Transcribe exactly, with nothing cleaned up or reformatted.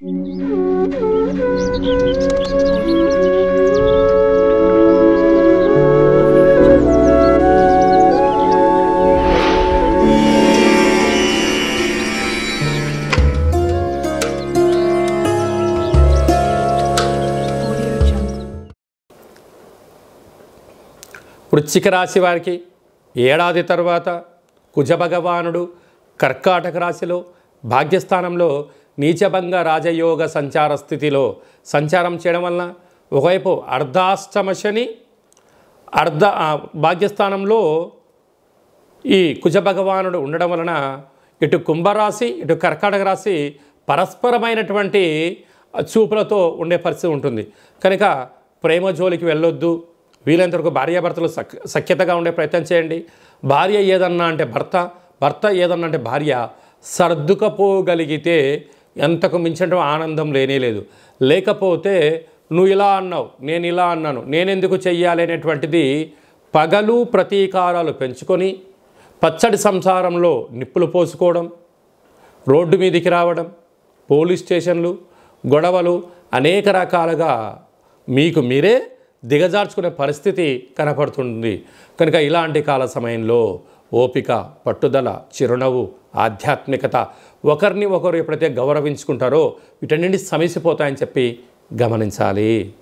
వృశ్చిక రాశి వారికి ఏడాది తర్వాత కుజభగవానుడు కర్కాటక రాశిలో భాగ్యస్థానంలో నీచభంగ రాజయోగ సంచార స్థితిలో సంచారం చేయడం వలన ఒకవైపు అర్ధాష్టమ శని అర్ధ భాగ్యస్థానంలో ఈ కుజభగవానుడు ఉండడం వలన ఇటు కుంభరాశి ఇటు కర్కాటక రాశి పరస్పరమైనటువంటి చూపులతో ఉండే పరిస్థితి ఉంటుంది. కనుక ప్రేమ జోలికి వెళ్ళొద్దు. వీలైనంతవరకు భార్యాభర్తలు సక్ సఖ్యతగా ఉండే ప్రయత్నం చేయండి. భార్య ఏదన్నా అంటే భర్త, భర్త ఏదన్నా అంటే భార్య సర్దుకపోగలిగితే ఎంతకు మించిన ఆనందం లేనే లేదు. లేకపోతే నువ్వు ఇలా అన్నావు, నేను ఇలా అన్నాను, నేనెందుకు చెయ్యాలి అనేటువంటిది పగలు ప్రతీకారాలు పెంచుకొని పచ్చడి సంసారంలో నిప్పులు పోసుకోవడం, రోడ్డు మీదికి రావడం, పోలీస్ స్టేషన్లు, గొడవలు అనేక రకాలుగా మీకు మీరే దిగజార్చుకునే పరిస్థితి కనపడుతుంది. కనుక ఇలాంటి కాల సమయంలో ఓపిక, పట్టుదల, చిరునవ్వు, ఆధ్యాత్మికత, ఒకరిని ఒకరు ఎప్పుడైతే గౌరవించుకుంటారో వీటన్నింటి సమసిపోతాయని చెప్పి గమనించాలి.